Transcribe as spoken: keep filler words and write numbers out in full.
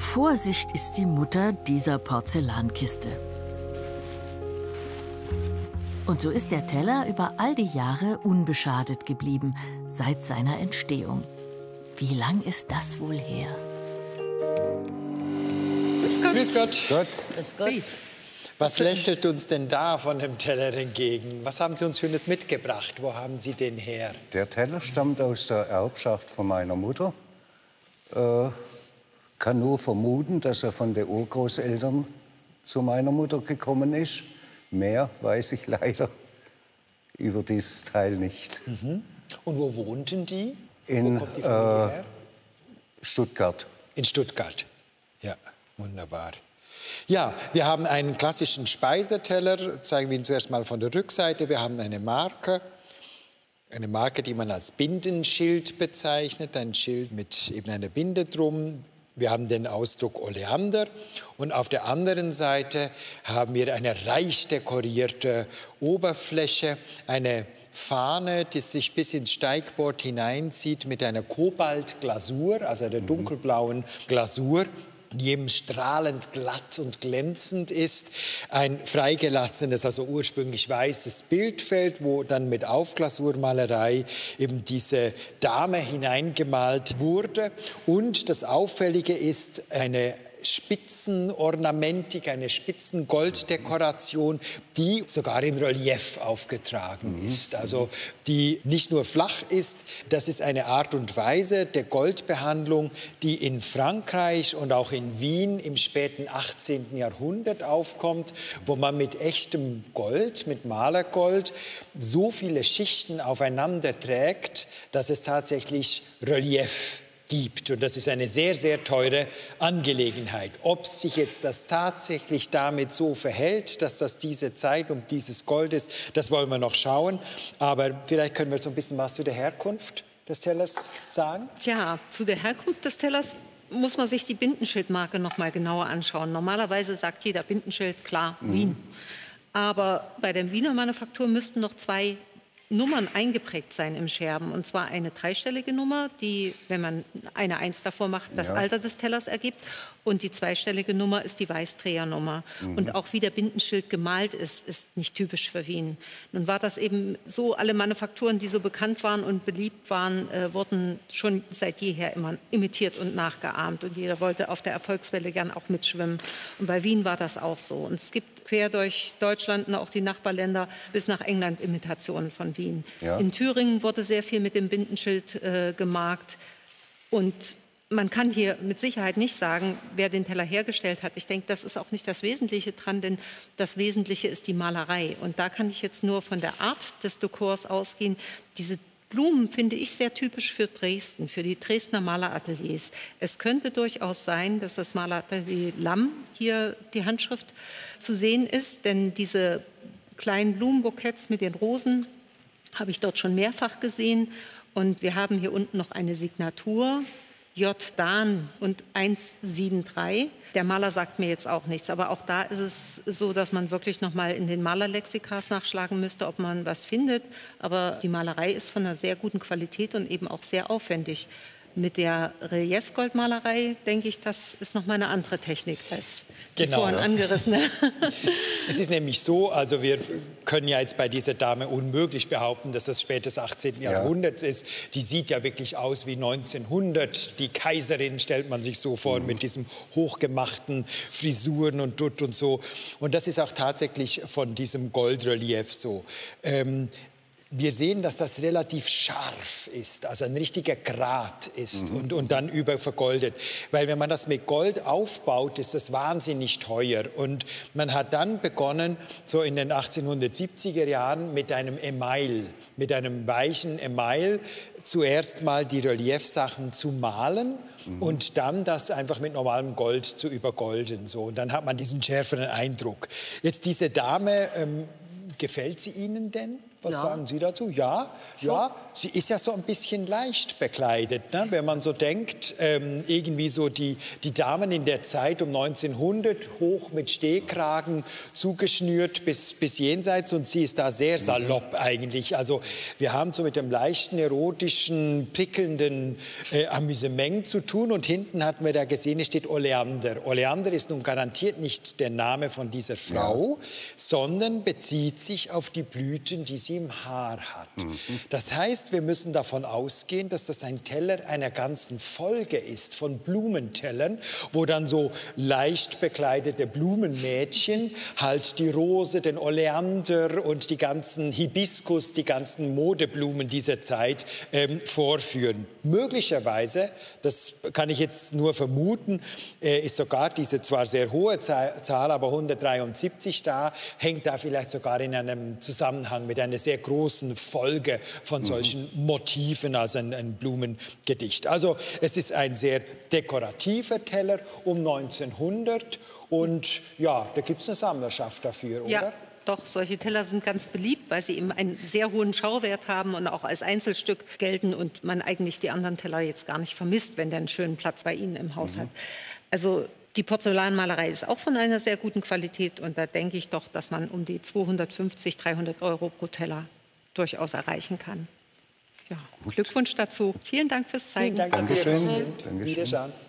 Vorsicht ist die Mutter dieser Porzellankiste. Und so ist der Teller über all die Jahre unbeschadet geblieben, seit seiner Entstehung. Wie lang ist das wohl her? Grüß Gott. Grüß Gott. Gott. Grüß Gott. Was lächelt uns denn da von dem Teller entgegen? Was haben Sie uns Schönes mitgebracht? Wo haben Sie den her? Der Teller stammt aus der Erbschaft von meiner Mutter. Äh, kann nur vermuten, dass er von den Urgroßeltern zu meiner Mutter gekommen ist. Mehr weiß ich leider über dieses Teil nicht. Mhm. Und wo wohnten die? In wo kommt die Familie her? Stuttgart. In Stuttgart. Ja, wunderbar. Ja, wir haben einen klassischen Speiseteller. Zeigen wir ihn zuerst mal von der Rückseite. Wir haben eine Marke. Eine Marke, die man als Bindenschild bezeichnet. Ein Schild mit eben einer Binde drum. Wir haben den Ausdruck Oleander und auf der anderen Seite haben wir eine reich dekorierte Oberfläche, eine Fahne, die sich bis ins Steigbord hineinzieht mit einer Kobaltglasur, also einer dunkelblauen Glasur, die eben strahlend glatt und glänzend ist. Ein freigelassenes, also ursprünglich weißes Bildfeld, wo dann mit Aufglasurmalerei eben diese Dame hineingemalt wurde. Und das Auffällige ist eine Spitzenornamentik, eine Spitzenggolddekoration, die sogar in Relief aufgetragen ist. Also die nicht nur flach ist, das ist eine Art und Weise der Goldbehandlung, die in Frankreich und auch in Wien im späten achtzehnten Jahrhundert aufkommt, wo man mit echtem Gold, mit Malergold, so viele Schichten aufeinander trägt, dass es tatsächlich Relief gibt. Und das ist eine sehr, sehr teure Angelegenheit. Ob sich jetzt das tatsächlich damit so verhält, dass das diese Zeit und dieses Gold ist, das wollen wir noch schauen. Aber vielleicht können wir so ein bisschen was zu der Herkunft des Tellers sagen. Tja, zu der Herkunft des Tellers muss man sich die Bindenschildmarke noch mal genauer anschauen. Normalerweise sagt jeder Bindenschild, klar, mhm. Wien. Aber bei der Wiener Manufaktur müssten noch zwei Nummern eingeprägt sein im Scherben. Und zwar eine dreistellige Nummer, die, wenn man eine Eins davor macht, das ja. Alter des Tellers ergibt. Und die zweistellige Nummer ist die Weißdrehernummer. Mhm. Und auch wie der Bindenschild gemalt ist, ist nicht typisch für Wien. Nun war das eben so, alle Manufakturen, die so bekannt waren und beliebt waren, äh, wurden schon seit jeher immer imitiert und nachgeahmt. Und jeder wollte auf der Erfolgswelle gern auch mitschwimmen. Und bei Wien war das auch so. Und es gibt quer durch Deutschland und auch die Nachbarländer bis nach England Imitationen von Wien. Ja. In Thüringen wurde sehr viel mit dem Bindenschild äh, gemarkt. Und man kann hier mit Sicherheit nicht sagen, wer den Teller hergestellt hat. Ich denke, das ist auch nicht das Wesentliche dran, denn das Wesentliche ist die Malerei. Und da kann ich jetzt nur von der Art des Dekors ausgehen. Diese Blumen finde ich sehr typisch für Dresden, für die Dresdner Malerateliers. Es könnte durchaus sein, dass das Maleratelier Lamm hier die Handschrift zu sehen ist, denn diese kleinen Blumenbouquets mit den Rosen habe ich dort schon mehrfach gesehen. Und wir haben hier unten noch eine Signatur, J. Dahn und eins sieben drei. Der Maler sagt mir jetzt auch nichts, aber auch da ist es so, dass man wirklich noch mal in den Malerlexikas nachschlagen müsste, ob man was findet. Aber die Malerei ist von einer sehr guten Qualität und eben auch sehr aufwendig. Mit der Reliefgoldmalerei, denke ich, das ist noch mal eine andere Technik als die genau. vorhin angerissene. Es ist nämlich so, also wir können ja jetzt bei dieser Dame unmöglich behaupten, dass das spätes achtzehnten Ja. Jahrhundert ist. Die sieht ja wirklich aus wie neunzehnhundert. Die Kaiserin stellt man sich so vor, mhm. mit diesen hochgemachten Frisuren und Dutt und so. Und das ist auch tatsächlich von diesem Goldrelief so. Ähm, Wir sehen, dass das relativ scharf ist, also ein richtiger Grat ist mhm. und, und dann übervergoldet. Weil wenn man das mit Gold aufbaut, ist das wahnsinnig teuer. Und man hat dann begonnen, so in den achtzehnhundertsiebziger Jahren, mit einem Email, mit einem weichen Email, zuerst mal die Reliefsachen zu malen mhm. und dann das einfach mit normalem Gold zu übergolden. So. Und dann hat man diesen schärferen Eindruck. Jetzt diese Dame, ähm, gefällt sie Ihnen denn? Was Ja. sagen Sie dazu? Ja, ja, sie ist ja so ein bisschen leicht bekleidet, ne? Wenn man so denkt, ähm, irgendwie so die, die Damen in der Zeit um neunzehnhundert, hoch mit Stehkragen zugeschnürt bis, bis jenseits, und sie ist da sehr salopp eigentlich. Also wir haben so mit dem leichten, erotischen, prickelnden äh, Amüsement zu tun, und hinten hatten wir da gesehen, es steht Oleander. Oleander ist nun garantiert nicht der Name von dieser Frau, ja, sondern bezieht sich auf die Blüten, die sie im Haar hat. Mhm. Das heißt, wir müssen davon ausgehen, dass das ein Teller einer ganzen Folge ist von Blumentellern, wo dann so leicht bekleidete Blumenmädchen halt die Rose, den Oleander und die ganzen Hibiskus, die ganzen Modeblumen dieser Zeit ähm, vorführen. Möglicherweise, das kann ich jetzt nur vermuten, äh, ist sogar diese zwar sehr hohe Zahl, aber hundertdreiundsiebzig da, hängt da vielleicht sogar in einem Zusammenhang mit einer sehr großen Folge von solchen mhm. Motiven, also ein, ein Blumengedicht. Also es ist ein sehr dekorativer Teller um neunzehnhundert, und ja, da gibt es eine Sammlerschaft dafür, oder? Ja. Doch, solche Teller sind ganz beliebt, weil sie eben einen sehr hohen Schauwert haben und auch als Einzelstück gelten und man eigentlich die anderen Teller jetzt gar nicht vermisst, wenn der einen schönen Platz bei Ihnen im Haus mhm. hat. Also die Porzellanmalerei ist auch von einer sehr guten Qualität, und da denke ich doch, dass man um die zweihundertfünfzig, dreihundert Euro pro Teller durchaus erreichen kann. Ja, Glückwunsch dazu. Vielen Dank fürs Zeigen. Vielen Dank. Dankeschön. Dankeschön. Wiederschauen.